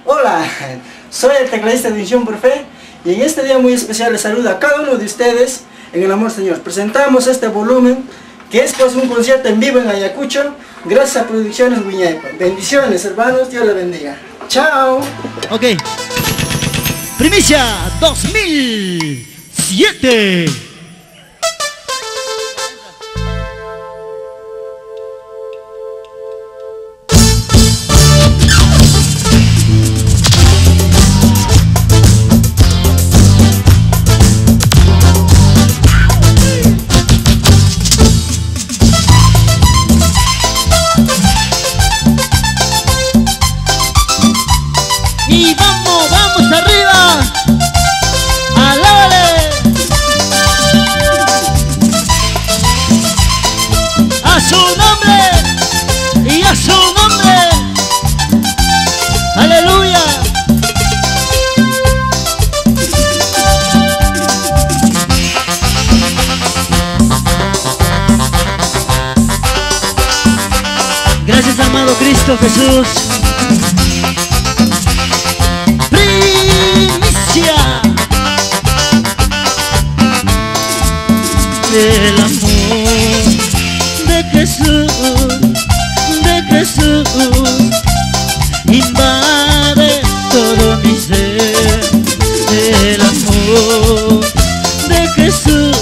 Hola, soy el tecladista de Unción por Fe y en este día muy especial les saludo a cada uno de ustedes en el amor Señor. Presentamos este volumen que es pues un concierto en vivo en Ayacucho gracias a Producciones Guiñepa. Bendiciones hermanos, Dios les bendiga. Chao. Ok. Primicia 2007. Y vamos, vamos arriba. Alábale. A su nombre y a su nombre. Aleluya. Gracias, amado Cristo Jesús. El amor de Jesús invade todo mi ser. El amor de Jesús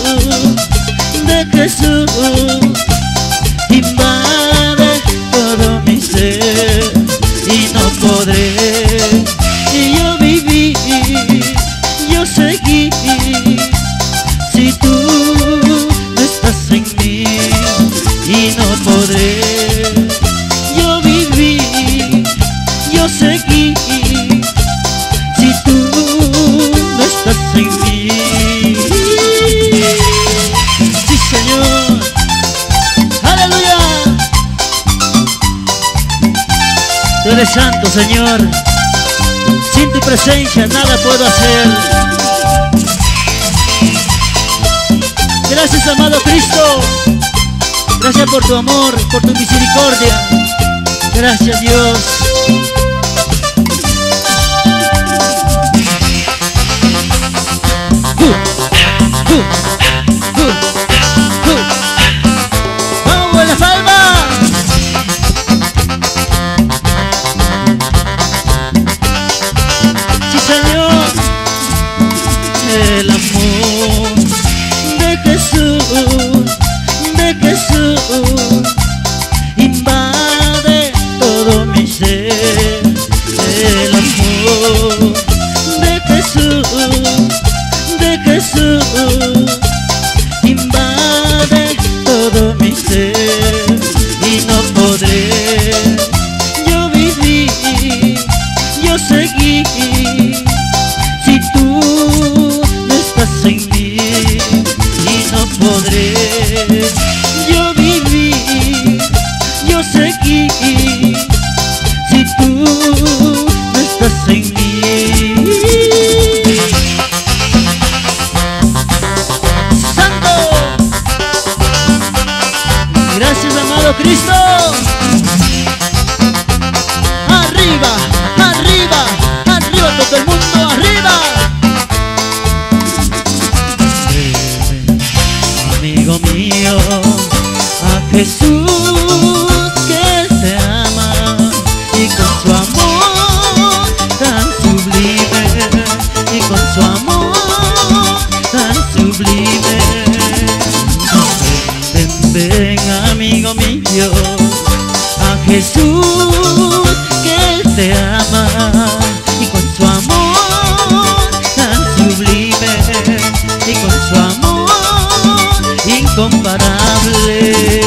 invade todo mi ser y no podré y yo viví, yo seguí si tú no estás en mí y no podré. Yo viví, yo seguí si tú no estás en mí. Sí, Señor. Aleluya. Tú eres santo, Señor. Sin tu presencia nada puedo hacer. Gracias, amado Cristo. Gracias por tu amor, por tu misericordia. Gracias, Dios. ¡Vamos, la palma! Sí, Señor. El amor de Jesús invade todo mi ser. El amor de Jesús invade todo mi ser y no podré. Yo viví, yo seguí si tú no estás en mí y no podré. Yo viví, yo seguí si tú no estás en mí. Santo. Gracias, amado Cristo. Arriba, arriba, arriba todo el mundo, arriba. Amigo mío, a Jesús que te ama y con su amor tan sublime, y con su amor tan sublime. Ven, ven, amigo mío, a Jesús que te ama y con su amor tan sublime, y con su amor incomparable.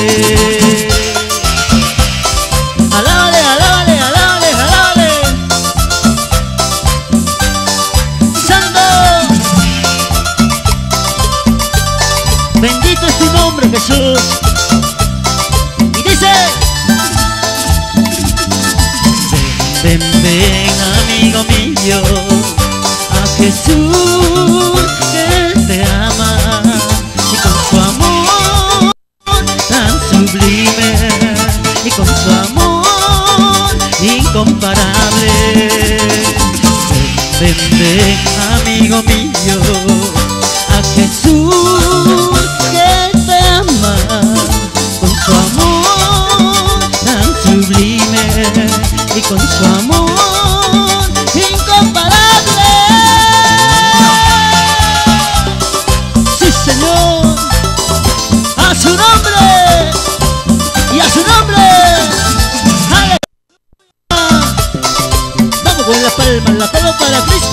Alábale, alábale, alábale, alábale. Santo. Bendito es tu nombre, Jesús. Y dice: ven, ven, amigo mío, a Jesús que te ama y con su amor tan sublime, y con su amor incomparable. Ven, ven, amigo mío, a Jesús que te ama con su amor tan sublime y con su amor incomparable. Sí, Señor, a su nombre y a su nombre. ¡Aleluya! Vamos con la palma para Cristo.